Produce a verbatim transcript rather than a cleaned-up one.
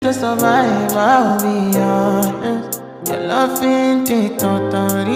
to survive, I'll be honest. Your love ain't it totally.